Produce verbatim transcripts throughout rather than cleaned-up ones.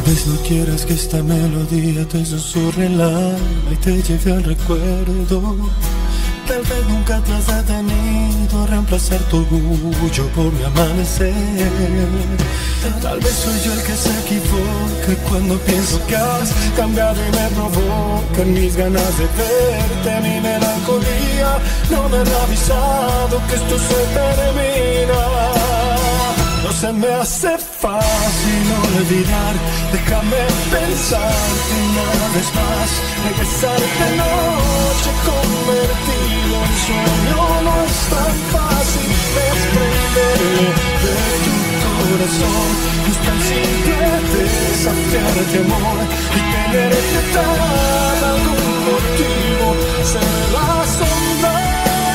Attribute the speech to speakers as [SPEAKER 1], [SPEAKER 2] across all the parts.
[SPEAKER 1] vez no quieras que esta melodía te susurre el alma y te lleve al recuerdo. Tal vez nunca te has detenido a reemplazar tu orgullo por mi amanecer. Tal vez soy yo el que se equivoca cuando pienso que has cambiado y me provocan mis ganas de verte. Mi melancolía no me ha avisado que esto se termina. No se me hace fácil olvidar. Déjame pensarte una vez más. Regresar de noche convertido en sueño. No es tan fácil desprenderme de tu corazón. No es tan simple desafiarte, amor, y tenerte tan algún motivo se me va a asombrar.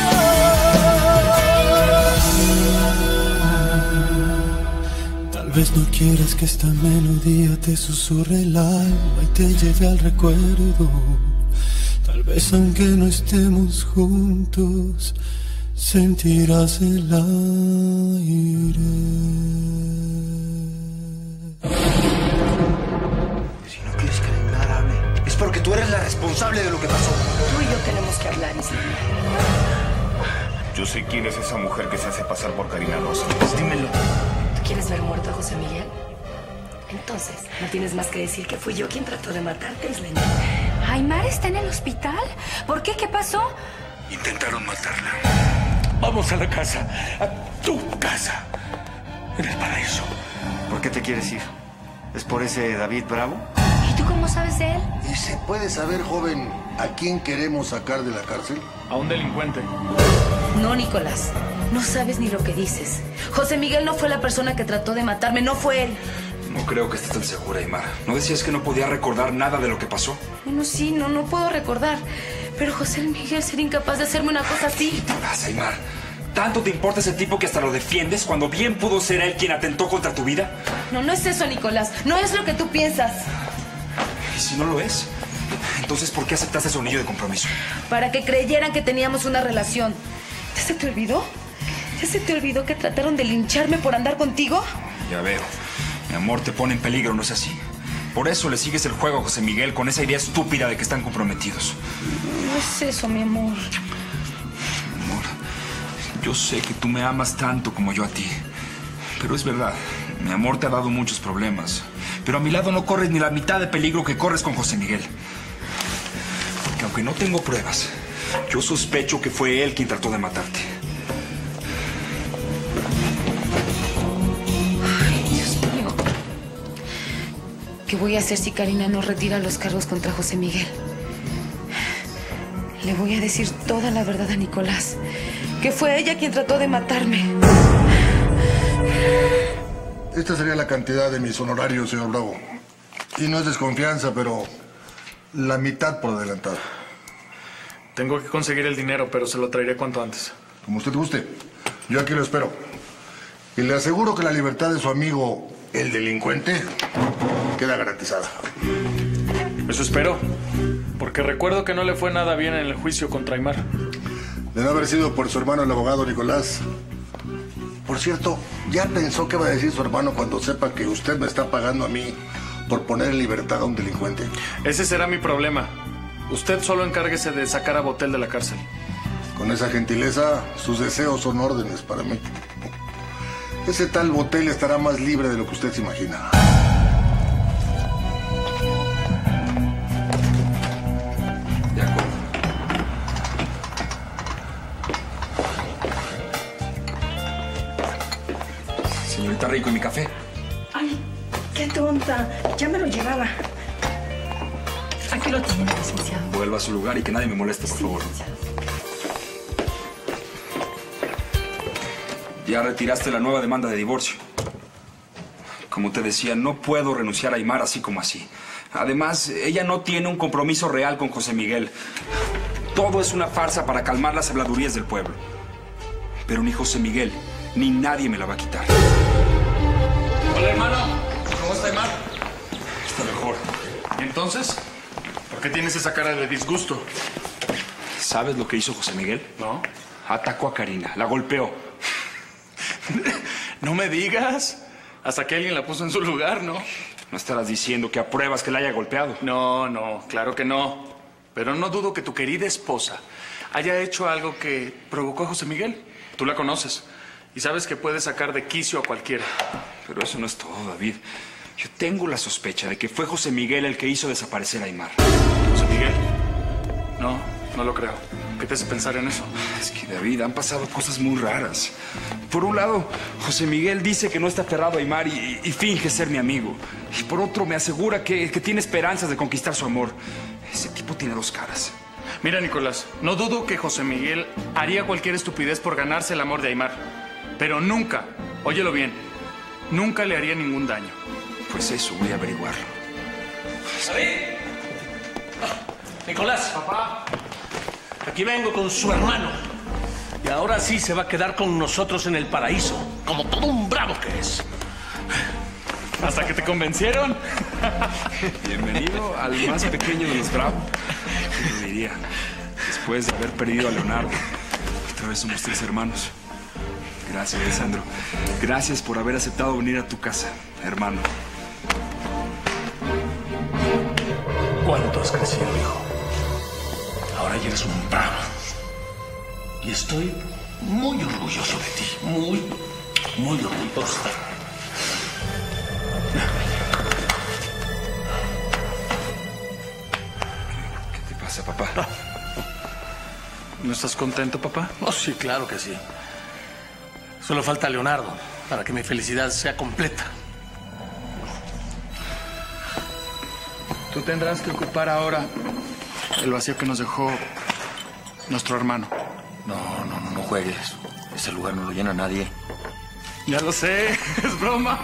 [SPEAKER 1] Tal vez no quieras que esta melodía te susurre el alma y te lleve al recuerdo. Tal vez aunque no estemos juntos, sentirás el aire.
[SPEAKER 2] Si no quieres que Aymar hable, es porque tú eres la responsable de lo que pasó.
[SPEAKER 3] Tú y yo tenemos que hablar, Isla.
[SPEAKER 4] Yo sé quién es esa mujer que se hace pasar por Karina Rosa. Pues dímelo.
[SPEAKER 3] ¿Quieres ver muerto a José Miguel? Entonces, no tienes más que decir que fui yo quien trató de matarte, Isleña.
[SPEAKER 5] ¿Aymar está en el hospital? ¿Por qué? ¿Qué pasó?
[SPEAKER 4] Intentaron matarla.
[SPEAKER 6] Vamos a la casa, a tu casa, en el paraíso.
[SPEAKER 2] ¿Por qué te quieres ir? ¿Es por ese David Bravo?
[SPEAKER 5] ¿Y tú cómo sabes de él?
[SPEAKER 7] ¿Y se puede saber, joven, a quién queremos sacar de la cárcel?
[SPEAKER 6] A un delincuente.
[SPEAKER 3] No, Nicolás. No sabes ni lo que dices. José Miguel no fue la persona que trató de matarme, no fue él.
[SPEAKER 8] No creo que estés tan segura, Aymar. ¿No decías que no podía recordar nada de lo que pasó?
[SPEAKER 3] Bueno, sí, no, no puedo recordar. Pero José Miguel sería incapaz de hacerme una cosa así.
[SPEAKER 8] ¿Qué te pasa, Aymar? ¿Tanto te importa ese tipo que hasta lo defiendes cuando bien pudo ser él quien atentó contra tu vida?
[SPEAKER 3] No, no es eso, Nicolás. No es lo que tú piensas.
[SPEAKER 8] ¿Y si no lo es? Entonces, ¿por qué aceptaste su anillo de compromiso?
[SPEAKER 3] Para que creyeran que teníamos una relación. ¿Ya se te olvidó? ¿Ya se te olvidó que trataron de lincharme por andar contigo?
[SPEAKER 8] Ya veo. Mi amor te pone en peligro, ¿no es así? Por eso le sigues el juego a José Miguel con esa idea estúpida de que están comprometidos.
[SPEAKER 3] No es eso, mi amor.
[SPEAKER 8] Amor, yo sé que tú me amas tanto como yo a ti. Pero es verdad, mi amor te ha dado muchos problemas. Pero a mi lado no corres ni la mitad de peligro que corres con José Miguel. Porque aunque no tengo pruebas, yo sospecho que fue él quien trató de matarte.
[SPEAKER 3] ¿Qué voy a hacer si Karina no retira los cargos contra José Miguel? Le voy a decir toda la verdad a Nicolás. Que fue ella quien trató de matarme.
[SPEAKER 7] Esta sería la cantidad de mis honorarios, señor Bravo. Y no es desconfianza, pero la mitad por adelantado.
[SPEAKER 6] Tengo que conseguir el dinero, pero se lo traeré cuanto antes.
[SPEAKER 7] Como usted guste. Yo aquí lo espero. Y le aseguro que la libertad de su amigo, el delincuente, queda garantizada.
[SPEAKER 6] Eso espero. Porque recuerdo que no le fue nada bien en el juicio contra Aymar.
[SPEAKER 7] De no haber sido por su hermano el abogado Nicolás. Por cierto, ¿ya pensó qué va a decir su hermano cuando sepa que usted me está pagando a mí por poner en libertad a un delincuente?
[SPEAKER 6] Ese será mi problema. Usted solo encárguese de sacar a Botel de la cárcel.
[SPEAKER 7] Con esa gentileza, sus deseos son órdenes para mí. Ese tal Botel estará más libre de lo que usted se imagina.
[SPEAKER 8] De acuerdo. Señorita Rico, ¿y mi café?
[SPEAKER 9] Ay, qué tonta. Ya me lo llevaba. Aquí lo tiene, licenciado.
[SPEAKER 8] Vuelva a su lugar y que nadie me moleste, por
[SPEAKER 9] Sí,
[SPEAKER 8] favor.
[SPEAKER 9] licenciado.
[SPEAKER 8] Ya retiraste la nueva demanda de divorcio. Como te decía, no puedo renunciar a Aymar así como así. Además, ella no tiene un compromiso real con José Miguel. Todo es una farsa para calmar las habladurías del pueblo. Pero ni José Miguel, ni nadie me la va a quitar.
[SPEAKER 6] Hola, hermano. ¿Cómo está Aymar?
[SPEAKER 8] Está mejor.
[SPEAKER 6] ¿Y entonces? ¿Por qué tienes esa cara de disgusto?
[SPEAKER 8] ¿Sabes lo que hizo José Miguel?
[SPEAKER 6] ¿No?
[SPEAKER 8] Atacó a Karina, la golpeó.
[SPEAKER 6] No me digas. Hasta que alguien la puso en su lugar, ¿no?
[SPEAKER 8] No estarás diciendo que apruebas que la haya golpeado.
[SPEAKER 6] No, no, claro que no. Pero no dudo que tu querida esposa haya hecho algo que provocó a José Miguel. Tú la conoces y sabes que puede sacar de quicio a cualquiera.
[SPEAKER 8] Pero eso no es todo, David. Yo tengo la sospecha de que fue José Miguel el que hizo desaparecer a Aymar.
[SPEAKER 6] ¿José Miguel? No, no lo creo. ¿Qué te hace pensar en eso?
[SPEAKER 8] Es que, David, han pasado cosas muy raras. Por un lado, José Miguel dice que no está aferrado a Aymar y, y finge ser mi amigo. Y por otro, me asegura que, que tiene esperanzas de conquistar su amor. Ese tipo tiene dos caras.
[SPEAKER 6] Mira, Nicolás, no dudo que José Miguel haría cualquier estupidez por ganarse el amor de Aymar. Pero nunca, óyelo bien, nunca le haría ningún daño.
[SPEAKER 8] Pues eso, voy a averiguarlo.
[SPEAKER 10] ¡David! Nicolás. Papá. Aquí vengo con su hermano. Y ahora sí se va a quedar con nosotros en el paraíso, como todo un bravo que es.
[SPEAKER 6] ¿Hasta que te convencieron?
[SPEAKER 8] Bienvenido al más pequeño de los bravos. ¿Quién lo diría? Después de haber perdido a Leonardo, otra vez somos tres hermanos. Gracias, Alessandro. Gracias por haber aceptado venir a tu casa, hermano.
[SPEAKER 10] ¿Cuánto has crecido, hijo? Ahora ya eres un bravo. Y estoy muy orgulloso de ti. Muy, muy orgulloso.
[SPEAKER 8] ¿Qué te pasa, papá?
[SPEAKER 6] ¿No estás contento, papá?
[SPEAKER 10] Oh, sí, claro que sí. Solo falta Leonardo para que mi felicidad sea completa.
[SPEAKER 6] Tú tendrás que ocupar ahora el vacío que nos dejó nuestro hermano.
[SPEAKER 2] No, no, no, no juegues. Ese lugar no lo llena nadie.
[SPEAKER 6] Ya lo sé, es broma.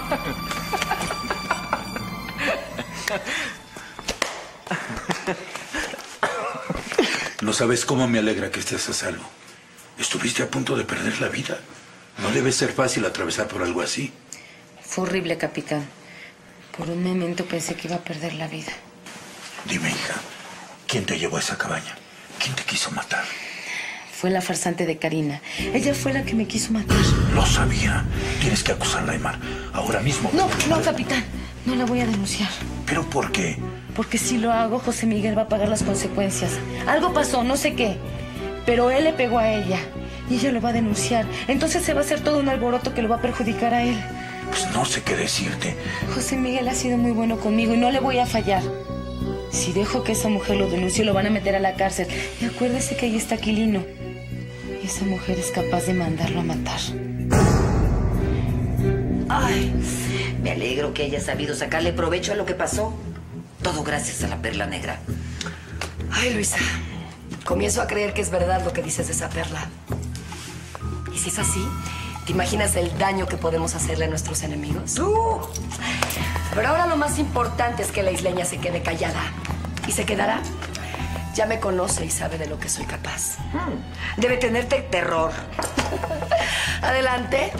[SPEAKER 11] No sabes cómo me alegra que estés a salvo. Estuviste a punto de perder la vida. No debe ser fácil atravesar por algo así.
[SPEAKER 3] Fue horrible, capitán. Por un momento pensé que iba a perder la vida.
[SPEAKER 11] Dime, hija, ¿quién te llevó a esa cabaña? ¿Quién te quiso matar?
[SPEAKER 3] Fue la farsante de Karina. Ella fue la que me quiso matar.
[SPEAKER 11] Lo sabía. Tienes que acusarla, Aymar. Ahora mismo.
[SPEAKER 3] No, no, capitán. No la voy a denunciar.
[SPEAKER 11] ¿Pero por qué?
[SPEAKER 3] Porque si lo hago, José Miguel va a pagar las consecuencias. Algo pasó, no sé qué. Pero él le pegó a ella. Y ella lo va a denunciar. Entonces se va a hacer todo un alboroto que lo va a perjudicar a él.
[SPEAKER 11] Pues no sé qué decirte.
[SPEAKER 3] José Miguel ha sido muy bueno conmigo y no le voy a fallar. Si dejo que esa mujer lo denuncie, lo van a meter a la cárcel. Y acuérdese que ahí está Aquilino. Y esa mujer es capaz de mandarlo a matar.
[SPEAKER 12] Ay, me alegro que haya sabido sacarle provecho a lo que pasó. Todo gracias a la perla negra.
[SPEAKER 9] Ay, Luisa, comienzo a creer que es verdad lo que dices de esa perla. Y si es así, ¿te imaginas el daño que podemos hacerle a nuestros enemigos?
[SPEAKER 12] ¡Uh! Pero ahora lo más importante es que la isleña se quede callada.
[SPEAKER 9] ¿Y se quedará? Ya me conoce y sabe de lo que soy capaz.
[SPEAKER 12] Hmm. Debe tenerte terror.
[SPEAKER 9] Adelante.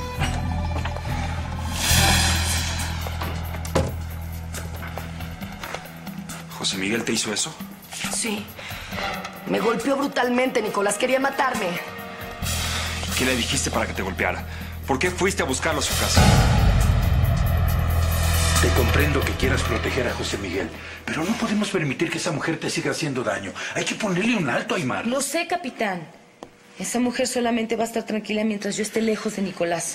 [SPEAKER 8] ¿José Miguel te hizo eso?
[SPEAKER 9] Sí. Me golpeó brutalmente, Nicolás. Quería matarme.
[SPEAKER 8] ¿Y qué le dijiste para que te golpeara? ¿Por qué fuiste a buscarlo a su casa?
[SPEAKER 11] Te comprendo que quieras proteger a José Miguel, pero no podemos permitir que esa mujer te siga haciendo daño. Hay que ponerle un alto a Aymar.
[SPEAKER 3] Lo sé, capitán. Esa mujer solamente va a estar tranquila mientras yo esté lejos de Nicolás.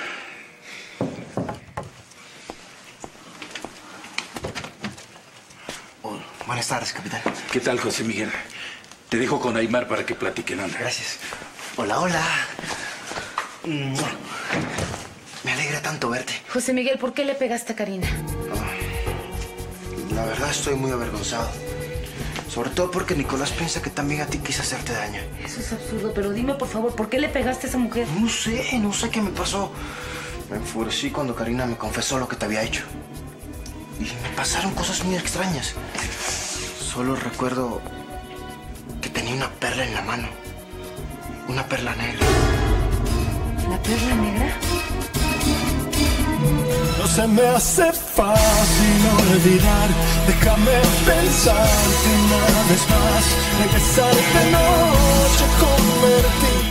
[SPEAKER 2] Oh, buenas tardes, capitán.
[SPEAKER 11] ¿Qué tal, José Miguel? Te dejo con Aymar para que platiquen. Anda.
[SPEAKER 2] Gracias. Hola, hola. Me alegra tanto verte.
[SPEAKER 3] José Miguel, ¿por qué le pegaste a Karina?
[SPEAKER 2] Oh, la verdad estoy muy avergonzado. Sobre todo porque Nicolás piensa que también a ti quise hacerte daño.
[SPEAKER 3] Eso es absurdo, pero dime, por favor, ¿por qué le pegaste a esa mujer?
[SPEAKER 2] No sé, no sé qué me pasó. Me enfurecí cuando Karina me confesó lo que te había hecho. Y me pasaron cosas muy extrañas. Solo recuerdo que tenía una perla en la mano. Una perla negra.
[SPEAKER 3] ¿La perla negra?
[SPEAKER 1] No se me hace fácil olvidar. Déjame pensarte una vez más. Regresar de noche, convertir.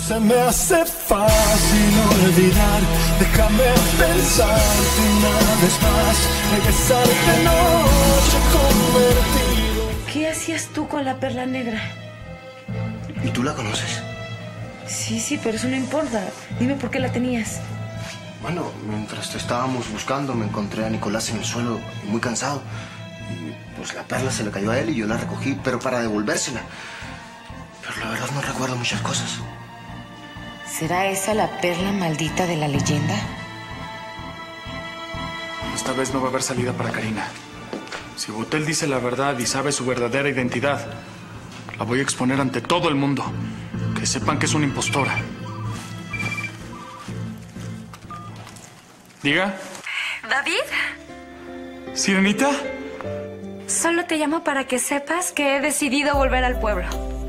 [SPEAKER 1] se me hace fácil olvidar. Déjame pensarte una vez más, regresar de noche convertido.
[SPEAKER 3] ¿Qué hacías tú con la perla negra?
[SPEAKER 2] ¿Y tú la conoces?
[SPEAKER 3] Sí, sí, pero eso no importa. Dime por qué la tenías.
[SPEAKER 2] Bueno, mientras te estábamos buscando, me encontré a Nicolás en el suelo, muy cansado. Y pues la perla se le cayó a él y yo la recogí, pero para devolvérsela. Pero la verdad no recuerdo muchas cosas.
[SPEAKER 3] ¿Será esa la perla maldita de la leyenda?
[SPEAKER 6] Esta vez no va a haber salida para Karina. Si Botel dice la verdad y sabe su verdadera identidad, la voy a exponer ante todo el mundo. Que sepan que es una impostora. Diga.
[SPEAKER 5] ¿David?
[SPEAKER 6] ¿Sirenita?
[SPEAKER 5] Solo te llamo para que sepas que he decidido volver al pueblo.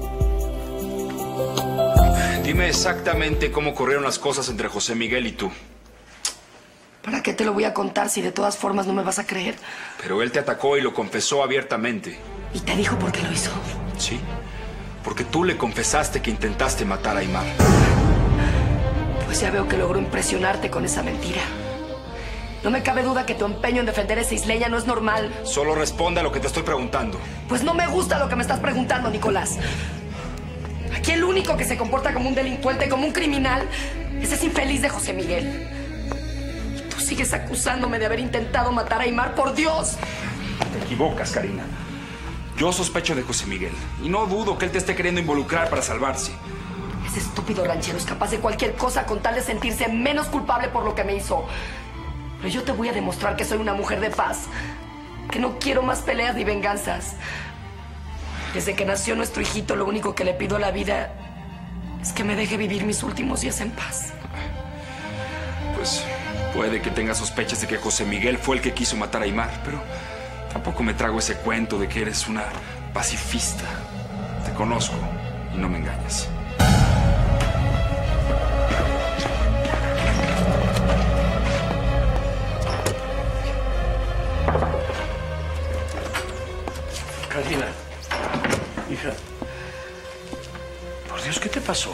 [SPEAKER 8] Dime exactamente cómo ocurrieron las cosas entre José Miguel y tú.
[SPEAKER 9] ¿Para qué te lo voy a contar si de todas formas no me vas a creer?
[SPEAKER 8] Pero él te atacó y lo confesó abiertamente.
[SPEAKER 9] ¿Y te dijo por qué lo hizo?
[SPEAKER 8] Sí, porque tú le confesaste que intentaste matar a Aymar.
[SPEAKER 9] Pues ya veo que logró impresionarte con esa mentira. No me cabe duda que tu empeño en defender a esa isleña no es normal.
[SPEAKER 8] Solo responde a lo que te estoy preguntando.
[SPEAKER 9] Pues no me gusta lo que me estás preguntando, Nicolás. Aquí el único que se comporta como un delincuente, como un criminal, es ese infeliz de José Miguel. Y tú sigues acusándome de haber intentado matar a Aymar, por Dios.
[SPEAKER 8] Te equivocas, Karina. Yo sospecho de José Miguel y no dudo que él te esté queriendo involucrar para salvarse.
[SPEAKER 9] Ese estúpido ranchero es capaz de cualquier cosa con tal de sentirse menos culpable por lo que me hizo. Pero yo te voy a demostrar que soy una mujer de paz, que no quiero más peleas ni venganzas. Desde que nació nuestro hijito, lo único que le pido a la vida es que me deje vivir mis últimos días en paz.
[SPEAKER 8] Pues puede que tengas sospechas de que José Miguel fue el que quiso matar a Aymar, pero tampoco me trago ese cuento de que eres una pacifista. Te conozco y no me engañas.
[SPEAKER 10] Karina, hija. Por Dios, ¿qué te pasó?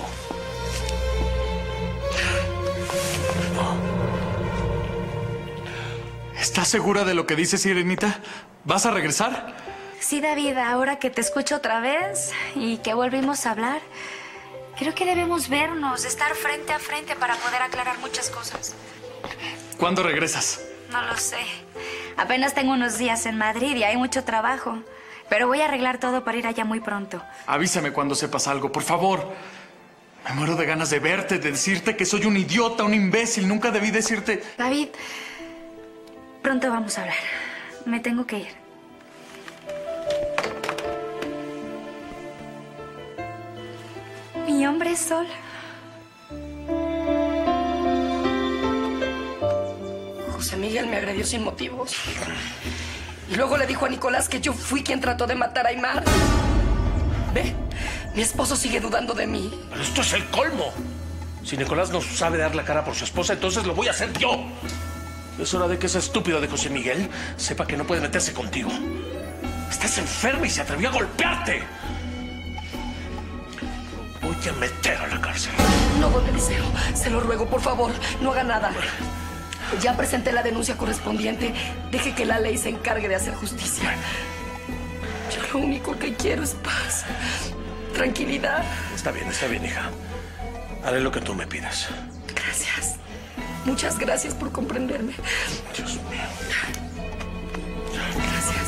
[SPEAKER 6] ¿Estás segura de lo que dice Sirenita? ¿Vas a regresar?
[SPEAKER 5] Sí, David, ahora que te escucho otra vez y que volvimos a hablar, creo que debemos vernos, estar frente a frente para poder aclarar muchas cosas.
[SPEAKER 6] ¿Cuándo regresas?
[SPEAKER 5] No lo sé. Apenas tengo unos días en Madrid y hay mucho trabajo. Pero voy a arreglar todo para ir allá muy pronto.
[SPEAKER 6] Avísame cuando sepas algo, por favor. Me muero de ganas de verte, de decirte que soy un idiota, un imbécil. Nunca debí decirte...
[SPEAKER 5] David, pronto vamos a hablar. Me tengo que ir. Mi hombre es Sol.
[SPEAKER 9] José Miguel me agredió sin motivos. Y luego le dijo a Nicolás que yo fui quien trató de matar a Aymar. Ve, mi esposo sigue dudando de mí.
[SPEAKER 10] Pero esto es el colmo. Si Nicolás no sabe dar la cara por su esposa, entonces lo voy a hacer yo. Es hora de que ese estúpido de José Miguel sepa que no puede meterse contigo. Estás enferma y se atrevió a golpearte. Lo voy a meter a la cárcel.
[SPEAKER 9] No, don Eliseo, se lo ruego, por favor, no haga nada. Ya presenté la denuncia correspondiente. Deje que la ley se encargue de hacer justicia. Yo lo único que quiero es paz, tranquilidad.
[SPEAKER 10] Está bien, está bien, hija. Haré lo que tú me pidas.
[SPEAKER 9] Gracias. Muchas gracias por comprenderme.
[SPEAKER 10] Dios mío.
[SPEAKER 9] Gracias.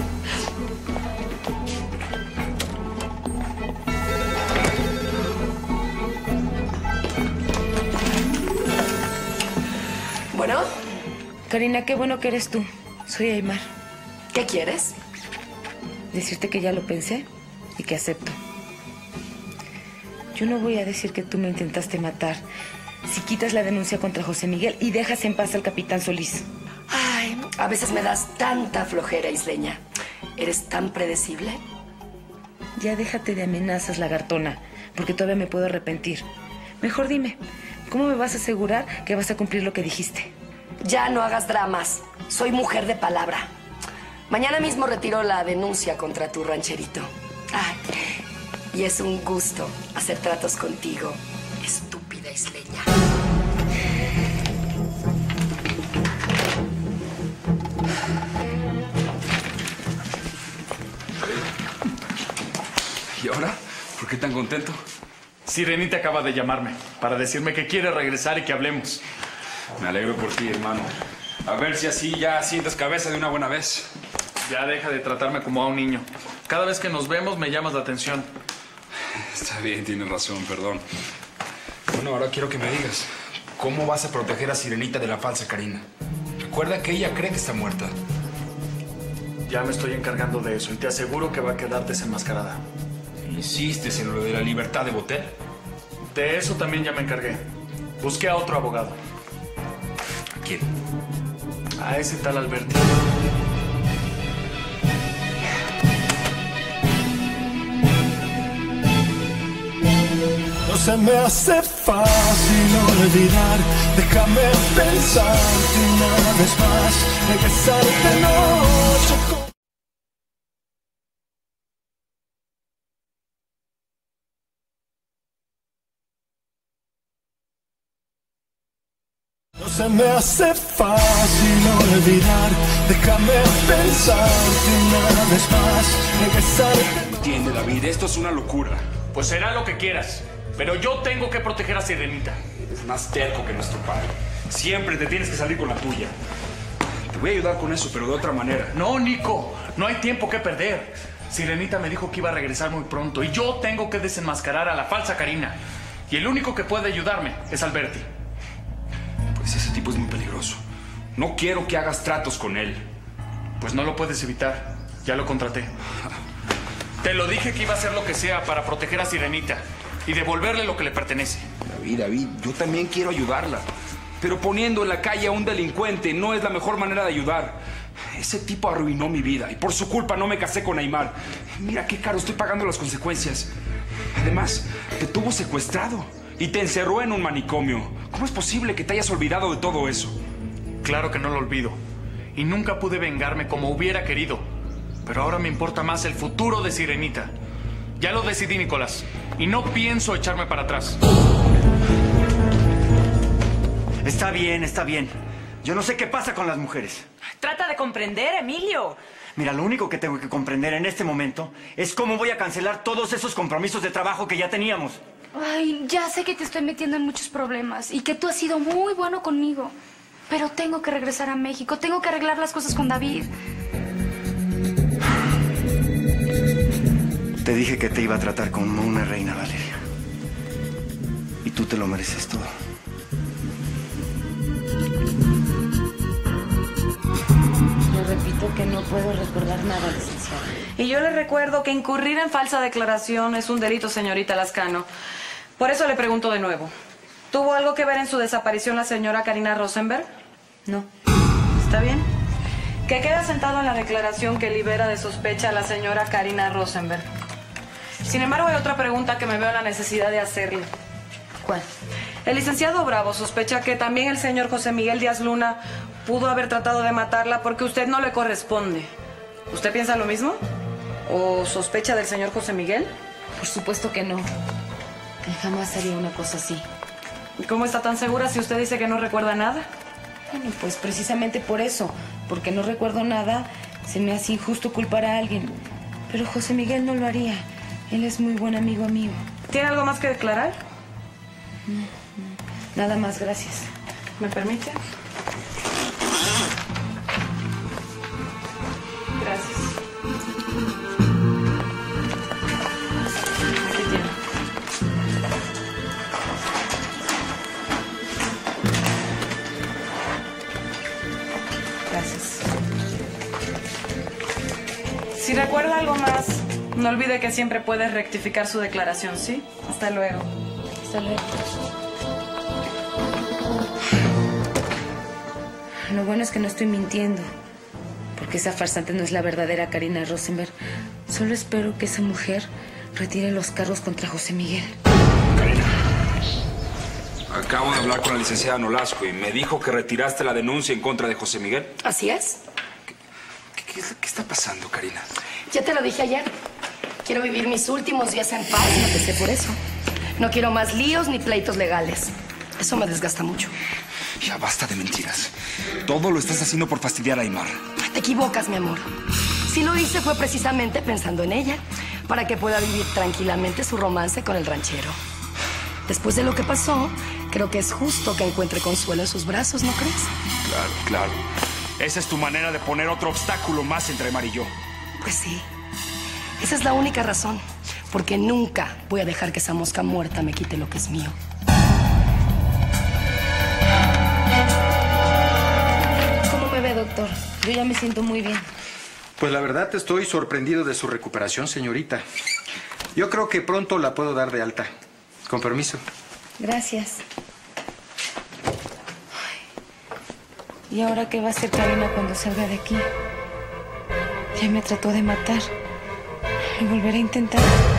[SPEAKER 9] Bueno.
[SPEAKER 3] Karina, qué bueno que eres tú. Soy Aymar.
[SPEAKER 9] ¿Qué quieres?
[SPEAKER 3] Decirte que ya lo pensé y que acepto. Yo no voy a decir que tú me intentaste matar si quitas la denuncia contra José Miguel y dejas en paz al capitán Solís.
[SPEAKER 9] Ay, a veces me das tanta flojera, isleña. ¿Eres tan predecible?
[SPEAKER 3] Ya déjate de amenazas, lagartona, porque todavía me puedo arrepentir. Mejor dime, ¿cómo me vas a asegurar que vas a cumplir lo que dijiste?
[SPEAKER 9] Ya no hagas dramas. Soy mujer de palabra. Mañana mismo retiro la denuncia contra tu rancherito. Ay, y es un gusto hacer tratos contigo. Es isleña.
[SPEAKER 8] ¿Y ahora? ¿Por qué tan contento?
[SPEAKER 6] Sirenita acaba de llamarme para decirme que quiere regresar y que hablemos.
[SPEAKER 8] Me alegro por ti, hermano. A ver si así ya sientas cabeza de una buena vez.
[SPEAKER 6] Ya deja de tratarme como a un niño. Cada vez que nos vemos me llamas la atención.
[SPEAKER 8] Está bien, tienes razón, perdón. Bueno, ahora quiero que me digas, ¿cómo vas a proteger a Sirenita de la falsa Karina? Recuerda que ella cree que está muerta.
[SPEAKER 6] Ya me estoy encargando de eso y te aseguro que va a quedar desenmascarada.
[SPEAKER 8] ¿Insistes en lo de la libertad de Botel?
[SPEAKER 6] De eso también ya me encargué. Busqué a otro abogado.
[SPEAKER 8] ¿A quién?
[SPEAKER 6] A ese tal Alberti.
[SPEAKER 1] No se me hace fácil olvidar. Déjame pensarte una vez más. Regresar de noche con... No se me hace fácil olvidar. Déjame pensarte una vez más. Regresar de...
[SPEAKER 8] Entiende, David, esto es una locura.
[SPEAKER 6] Pues será lo que quieras, pero yo tengo que proteger a Sirenita.
[SPEAKER 8] Eres más terco que nuestro padre. Siempre te tienes que salir con la tuya. Te voy a ayudar con eso, pero de otra manera.
[SPEAKER 6] No, Nico, no hay tiempo que perder. Sirenita me dijo que iba a regresar muy pronto y yo tengo que desenmascarar a la falsa Karina. Y el único que puede ayudarme es Alberti.
[SPEAKER 8] Pues ese tipo es muy peligroso. No quiero que hagas tratos con él.
[SPEAKER 6] Pues no lo puedes evitar. Ya lo contraté. Te lo dije que iba a hacer lo que sea para proteger a Sirenita y devolverle lo que le pertenece.
[SPEAKER 8] David, David, yo también quiero ayudarla. Pero poniendo en la calle a un delincuente no es la mejor manera de ayudar. Ese tipo arruinó mi vida y por su culpa no me casé con Aymar. Mira qué caro estoy pagando las consecuencias. Además, te tuvo secuestrado y te encerró en un manicomio. ¿Cómo es posible que te hayas olvidado de todo eso?
[SPEAKER 6] Claro que no lo olvido. Y nunca pude vengarme como hubiera querido. Pero ahora me importa más el futuro de Sirenita. Ya lo decidí, Nicolás. Y no pienso echarme para atrás.
[SPEAKER 2] Está bien, está bien. Yo no sé qué pasa con las mujeres.
[SPEAKER 13] Trata de comprender, Emilio.
[SPEAKER 2] Mira, lo único que tengo que comprender en este momento es cómo voy a cancelar todos esos compromisos de trabajo que ya teníamos.
[SPEAKER 5] Ay, ya sé que te estoy metiendo en muchos problemas y que tú has sido muy bueno conmigo. Pero tengo que regresar a México. Tengo que arreglar las cosas con David.
[SPEAKER 2] Te dije que te iba a tratar como una reina, Valeria. Y tú te lo mereces todo.
[SPEAKER 3] Le repito que no puedo recordar nada, licenciada.
[SPEAKER 13] Y yo le recuerdo que incurrir en falsa declaración es un delito, señorita Lascano. Por eso le pregunto de nuevo. ¿Tuvo algo que ver en su desaparición la señora Karina Rosenberg?
[SPEAKER 3] No.
[SPEAKER 13] ¿Está bien? Que queda sentado en la declaración que libera de sospecha a la señora Karina Rosenberg. Sin embargo, hay otra pregunta que me veo la necesidad de hacerle.
[SPEAKER 3] ¿Cuál?
[SPEAKER 13] El licenciado Bravo sospecha que también el señor José Miguel Díaz Luna pudo haber tratado de matarla porque usted no le corresponde. ¿Usted piensa lo mismo? ¿O sospecha del señor José Miguel?
[SPEAKER 3] Por supuesto que no. Él jamás haría una cosa así.
[SPEAKER 13] ¿Y cómo está tan segura si usted dice que no recuerda nada?
[SPEAKER 3] Bueno, pues precisamente por eso, porque no recuerdo nada, se me hace injusto culpar a alguien. Pero José Miguel no lo haría. Él es muy buen amigo mío.
[SPEAKER 13] ¿Tiene algo más que declarar?
[SPEAKER 3] No, no. Nada más, gracias.
[SPEAKER 13] ¿Me permite? Gracias. Aquí tiene. Gracias. Si recuerda algo más, no olvide que siempre puede rectificar su declaración, ¿sí? Hasta luego.
[SPEAKER 3] Hasta luego. Lo bueno es que no estoy mintiendo, porque esa farsante no es la verdadera Karina Rosenberg. Solo espero que esa mujer retire los cargos contra José Miguel.
[SPEAKER 8] Karina, acabo de hablar con la licenciada Nolasco y me dijo que retiraste la denuncia en contra de José Miguel.
[SPEAKER 9] Así es.
[SPEAKER 8] ¿Qué, qué, qué está pasando, Karina?
[SPEAKER 9] Ya te lo dije ayer. Quiero vivir mis últimos días en paz.
[SPEAKER 3] No pensé por eso.
[SPEAKER 9] No quiero más líos ni pleitos legales. Eso me desgasta mucho.
[SPEAKER 8] Ya basta de mentiras. Todo lo estás haciendo por fastidiar a Aymar.
[SPEAKER 9] Te equivocas, mi amor. Si lo hice fue precisamente pensando en ella, para que pueda vivir tranquilamente su romance con el ranchero. Después de lo que pasó, creo que es justo que encuentre consuelo en sus brazos, ¿no crees?
[SPEAKER 8] Claro, claro. Esa es tu manera de poner otro obstáculo más entre Aymar y yo.
[SPEAKER 9] Pues sí. Esa es la única razón. Porque nunca voy a dejar que esa mosca muerta me quite lo que es mío.
[SPEAKER 3] ¿Cómo me ve, doctor? Yo ya me siento muy bien.
[SPEAKER 14] Pues la verdad estoy sorprendido de su recuperación, señorita. Yo creo que pronto la puedo dar de alta. Con permiso.
[SPEAKER 3] Gracias. Ay. ¿Y ahora qué va a hacer Karina cuando salga de aquí? Ya me trató de matar. Lo volveré a intentar.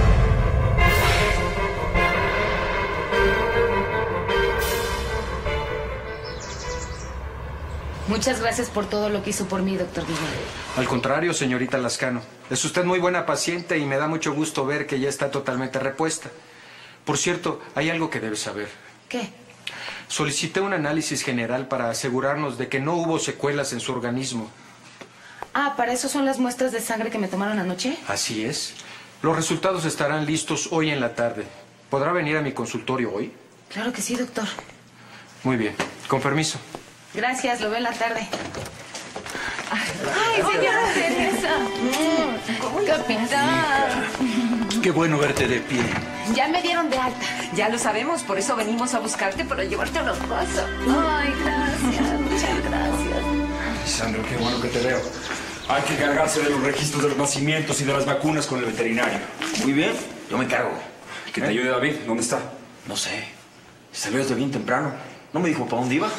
[SPEAKER 3] Muchas gracias por todo lo que hizo por mí, doctor Guillén.
[SPEAKER 14] Al contrario, señorita Lascano. Es usted muy buena paciente y me da mucho gusto ver que ya está totalmente repuesta. Por cierto, hay algo que debe saber.
[SPEAKER 3] ¿Qué?
[SPEAKER 14] Solicité un análisis general para asegurarnos de que no hubo secuelas en su organismo.
[SPEAKER 3] Ah, ¿para eso son las muestras de sangre que me tomaron anoche?
[SPEAKER 14] Así es. Los resultados estarán listos hoy en la tarde. ¿Podrá venir a mi consultorio hoy?
[SPEAKER 3] Claro que sí, doctor.
[SPEAKER 14] Muy bien. Con permiso.
[SPEAKER 3] Gracias, lo veo en la tarde. ¡Ay, señora Teresa! Mm, ¡Capitán!
[SPEAKER 11] Qué bueno verte de pie.
[SPEAKER 3] Ya me dieron de alta.
[SPEAKER 15] Ya lo sabemos, por eso venimos a buscarte para llevarte a la casa.
[SPEAKER 3] Ay, gracias, muchas gracias.
[SPEAKER 8] Sandro, qué bueno que te veo. Hay que encargarse de los registros de los nacimientos y de las vacunas con el veterinario.
[SPEAKER 16] Muy bien, yo me encargo.
[SPEAKER 8] Que te ayude David. ¿Dónde está?
[SPEAKER 16] No sé. Salió desde bien temprano. No me dijo para dónde iba.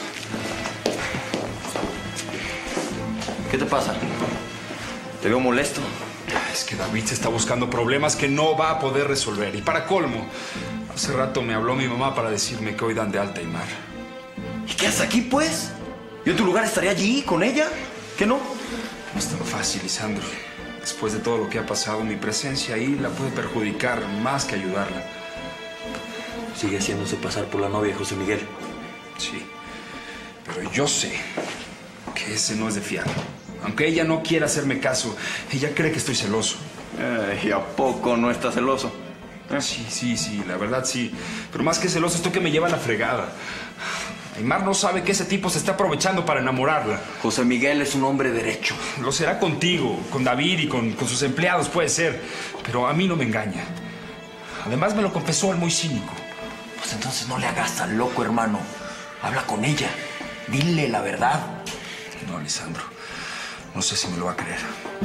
[SPEAKER 16] ¿Qué te pasa? Te veo molesto.
[SPEAKER 8] Es que David se está buscando problemas que no va a poder resolver. Y para colmo, hace rato me habló mi mamá para decirme que hoy dan de alta a Aymar.
[SPEAKER 16] ¿Y qué haces aquí, pues? Yo en tu lugar estaría allí, con ella. ¿Qué no?
[SPEAKER 8] No es tan fácil, Lisandro. Después de todo lo que ha pasado, mi presencia ahí la puede perjudicar más que ayudarla.
[SPEAKER 16] Sigue haciéndose pasar por la novia de José Miguel.
[SPEAKER 8] Sí, pero yo sé que ese no es de fiar. Aunque ella no quiera hacerme caso, ella cree que estoy celoso.
[SPEAKER 16] Eh, ¿Y a poco no está celoso?
[SPEAKER 8] ¿Eh? Sí, sí, sí, la verdad sí. Pero más que celoso, esto que me lleva a la fregada. Aymar no sabe que ese tipo se está aprovechando para enamorarla.
[SPEAKER 16] José Miguel es un hombre derecho.
[SPEAKER 8] Lo será contigo, con David y con, con sus empleados, puede ser. Pero a mí no me engaña. Además me lo confesó él muy cínico.
[SPEAKER 16] Pues entonces no le hagas tan loco, hermano. Habla con ella. Dile la verdad.
[SPEAKER 8] No, Lisandro. No sé si me lo va a creer.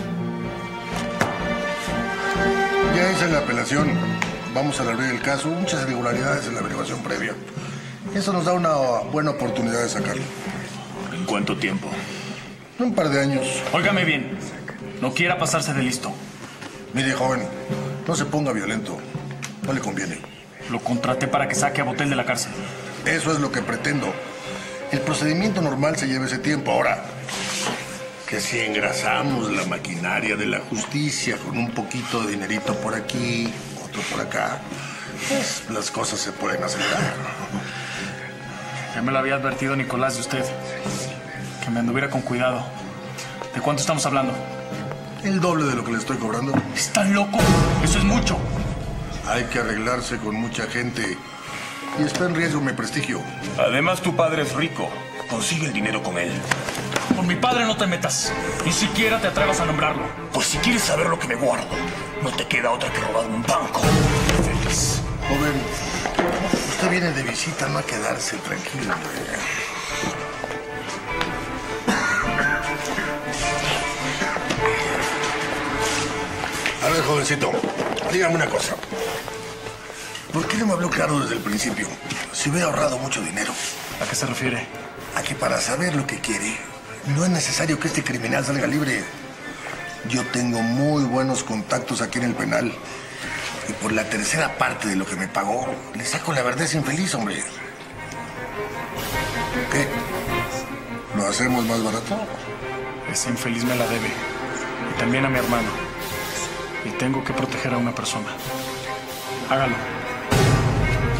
[SPEAKER 7] Ya hice la apelación. Vamos a abrir el caso. Muchas irregularidades en la averiguación previa. Eso nos da una buena oportunidad de sacarlo.
[SPEAKER 10] ¿En cuánto tiempo?
[SPEAKER 7] Un par de años.
[SPEAKER 10] Óigame bien. No quiera pasarse de listo.
[SPEAKER 7] Mire, joven, no se ponga violento. No le conviene.
[SPEAKER 10] Lo contraté para que saque a Botel de la cárcel.
[SPEAKER 7] Eso es lo que pretendo. El procedimiento normal se lleva ese tiempo. Ahora, que si engrasamos la maquinaria de la justicia con un poquito de dinerito por aquí, otro por acá, pues las cosas se pueden acelerar.
[SPEAKER 10] Ya me lo había advertido Nicolás de usted. Que me anduviera con cuidado. ¿De cuánto estamos hablando?
[SPEAKER 7] El doble de lo que le estoy cobrando.
[SPEAKER 10] ¿Está loco? Eso es mucho.
[SPEAKER 7] Hay que arreglarse con mucha gente. Y está en riesgo mi prestigio.
[SPEAKER 10] Además, tu padre es rico. Consigue el dinero con él. Por mi padre no te metas. Ni siquiera te atrevas a nombrarlo. Pues si quieres saber lo que me guardo, no te queda otra que robarme un banco. Feliz.
[SPEAKER 7] Joven, usted viene de visita, no a quedarse tranquilo. A ver, jovencito, dígame una cosa. ¿Por qué no me habló claro desde el principio? Si hubiera ahorrado mucho dinero.
[SPEAKER 10] ¿A qué se refiere?
[SPEAKER 7] A que para saber lo que quiere, no es necesario que este criminal salga libre. Yo tengo muy buenos contactos aquí en el penal. Y por la tercera parte de lo que me pagó, le saco la verdad, es infeliz, hombre. ¿Qué? ¿Lo hacemos más barato?
[SPEAKER 10] Ese infeliz me la debe. Y también a mi hermano. Y tengo que proteger a una persona. Hágalo.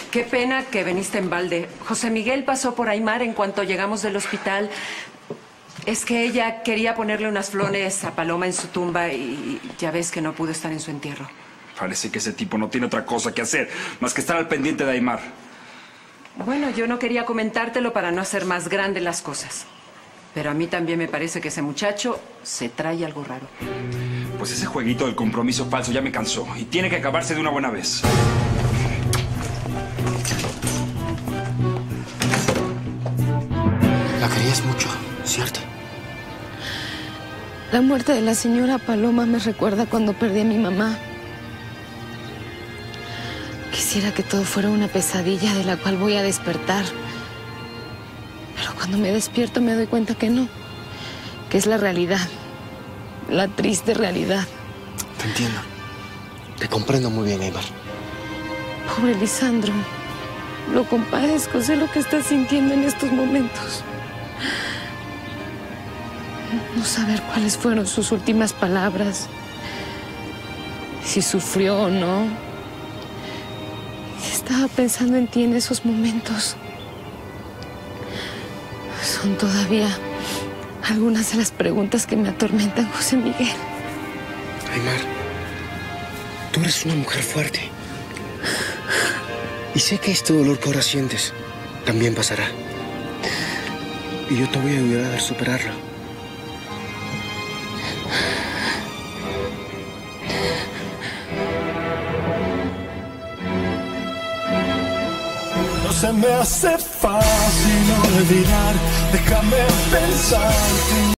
[SPEAKER 13] Qué pena que viniste en balde. José Miguel pasó por Aymar en cuanto llegamos del hospital. Es que ella quería ponerle unas flores a Paloma en su tumba y ya ves que no pudo estar en su entierro.
[SPEAKER 8] Parece que ese tipo no tiene otra cosa que hacer más que estar al pendiente de Aymar.
[SPEAKER 13] Bueno, yo no quería comentártelo para no hacer más grandes las cosas. Pero a mí también me parece que ese muchacho se trae algo raro.
[SPEAKER 8] Pues ese jueguito del compromiso falso ya me cansó y tiene que acabarse de una buena vez.
[SPEAKER 2] La querías mucho, ¿cierto?
[SPEAKER 3] La muerte de la señora Paloma me recuerda cuando perdí a mi mamá. Quisiera que todo fuera una pesadilla de la cual voy a despertar. Pero cuando me despierto me doy cuenta que no, que es la realidad, la triste realidad.
[SPEAKER 2] Te entiendo. Te comprendo muy bien, Aymar.
[SPEAKER 3] Pobre Lisandro, lo compadezco, sé lo que está sintiendo en estos momentos. No saber cuáles fueron sus últimas palabras, si sufrió o no. Estaba pensando en ti en esos momentos. Son todavía algunas de las preguntas que me atormentan, José Miguel.
[SPEAKER 2] Aymar, tú eres una mujer fuerte. Y sé que este dolor que ahora sientes también pasará. Y yo te voy a ayudar a superarlo.
[SPEAKER 1] No se me hace fácil olvidar, déjame pensar.